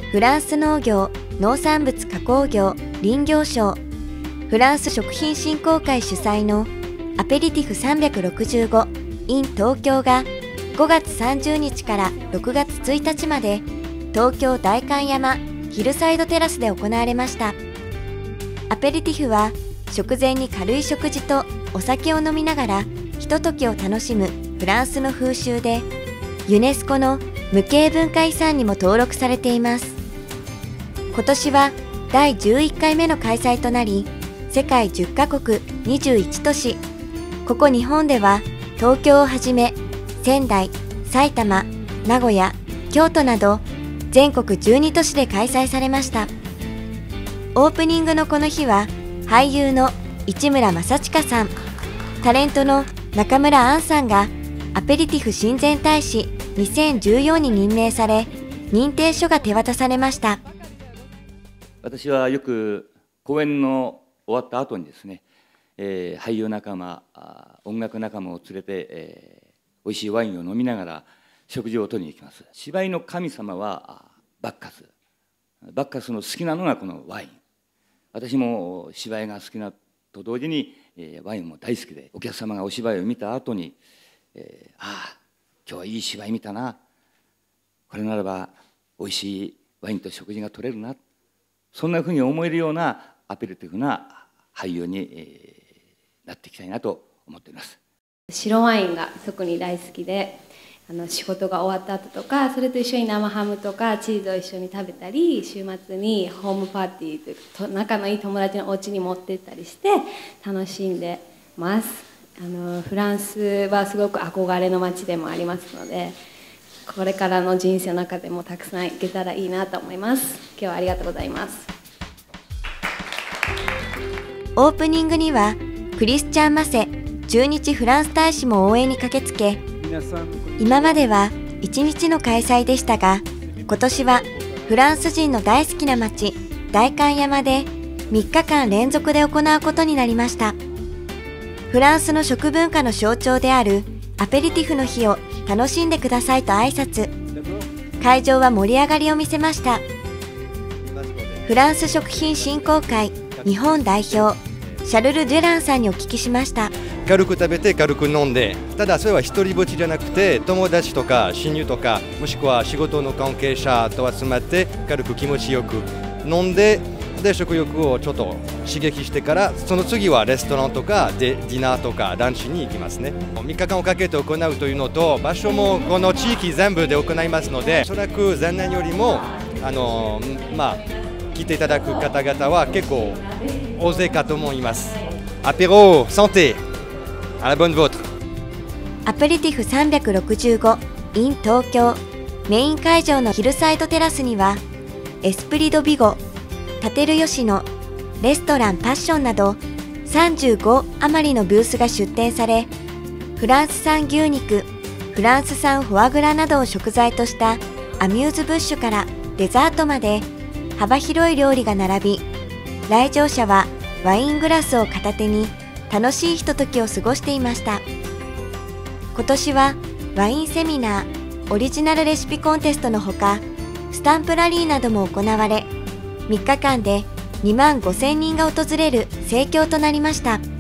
フランス農業・農産物加工業・林業省、フランス食品振興会主催のアペリティフ365 in 東京が5月30日から6月1日まで東京代官山ヒルサイドテラスで行われました。アペリティフは食前に軽い食事とお酒を飲みながらひとときを楽しむフランスの風習で、ユネスコの無形文化遺産にも登録されています。今年は第11回目の開催となり、世界10カ国21都市、ここ日本では東京をはじめ仙台、埼玉、名古屋、京都など全国12都市で開催されました。オープニングのこの日は俳優の市村正親さん、タレントの中村アンさんがアペリティフ親善大使2014に任命され、認定書が手渡されました。 私はよく公演の終わった後にですね、俳優仲間、音楽仲間を連れて、美味しいワインを飲みながら食事をとりに行きます。芝居の神様はバッカス。バッカスの好きなのがこのワイン。私も芝居が好きなと同時に、ワインも大好きで、お客様がお芝居を見た後に、ああ、今日はいい芝居見たな。これならば美味しいワインと食事が取れるな。そんなふうに思えるようなアペリティフな俳優になっていきたいなと思っています。 白ワインが特に大好きで、仕事が終わった後とか、それと一緒に生ハムとかチーズを一緒に食べたり、週末にホームパーティーというか仲のいい友達のお家に持って行ったりして楽しんでます。フランスはすごく憧れの街でもありますので、これからの人生の中でもたくさん行けたらいいなと思います。今日はありがとうございます。 オープニングにはクリスチャン・マセ駐日フランス大使も応援に駆けつけ、今までは1日の開催でしたが、今年はフランス人の大好きな街代官山で3日間連続で行うことになりました。フランスの食文化の象徴であるアペリティフの日を楽しんでくださいと挨拶。会場は盛り上がりを見せました。フランス食品振興会日本代表シャルル・デュランさんにお聞きしました。 軽く食べて軽く飲んで、ただそれは一人ぼっちじゃなくて、友達とか親友とか、もしくは仕事の関係者と集まって軽く気持ちよく飲んで、で食欲をちょっと刺激してから、その次はレストランとかディナーとかランチに行きますね。3日間をかけて行うというのと、場所もこの地域全部で行いますので、おそらく前年よりも来ていただく方々は結構大勢かと思います。アペロサンテà la bonne vôtre。 アペリティフ365 in 東京メイン会場のヒルサイドテラスには、エスプリドビゴ、タテルヨシノ、レストランパッションなど35余りのブースが出展され、フランス産牛肉、フランス産フォアグラなどを食材としたアミューズブッシュからデザートまで幅広い料理が並び、来場者はワイングラスを片手に楽しいひとときを過ごしていました。今年はワインセミナー、オリジナルレシピコンテストのほか、スタンプラリーなども行われ、3日間で2万5,000人が訪れる盛況となりました。